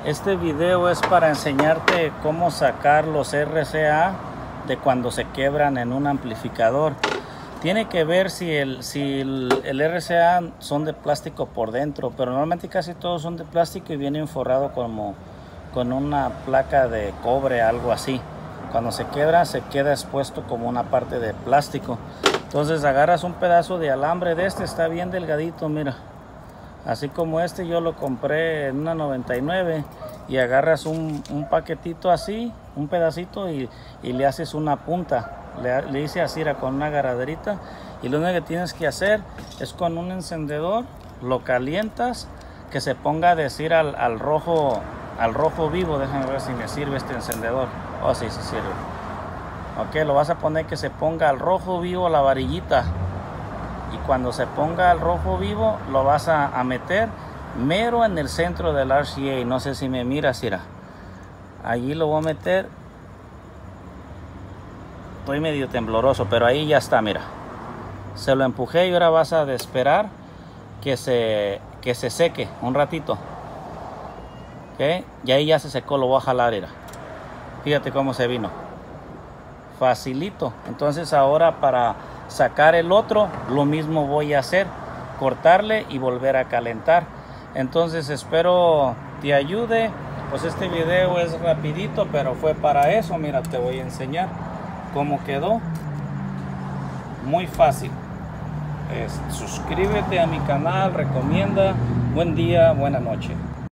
Este video es para enseñarte cómo sacar los RCA de cuando se quebran en un amplificador. Tiene que ver si el RCA son de plástico por dentro, pero normalmente casi todos son de plástico y vienen forrado como con una placa de cobre, algo así. Cuando se quebra, se queda expuesto como una parte de plástico. Entonces agarras un pedazo de alambre de este, está bien delgadito, mira. Así como este yo lo compré en una 99 y agarras un paquetito así, un pedacito y le haces una punta. Le hice así con una agarraderita y lo único que tienes que hacer es con un encendedor, lo calientas, que se ponga a decir al rojo vivo. Déjame ver si me sirve este encendedor. Oh, sí, sí sirve. Ok, lo vas a poner que se ponga al rojo vivo la varillita. Y cuando se ponga al rojo vivo, lo vas a meter mero en el centro del RCA. No sé si me miras, mira. Allí lo voy a meter. Estoy medio tembloroso, pero ahí ya está, mira. Se lo empujé y ahora vas a esperar que se seque un ratito. ¿Ok? Y ahí ya se secó, lo voy a jalar, mira. Fíjate cómo se vino. Facilito. Entonces ahora para sacar el otro, lo mismo voy a hacer. Cortarle y volver a calentar. Entonces espero te ayude. Pues este video es rapidito, pero fue para eso. Mira, te voy a enseñar cómo quedó. Muy fácil. Suscríbete a mi canal, recomienda. Buen día, buena noche.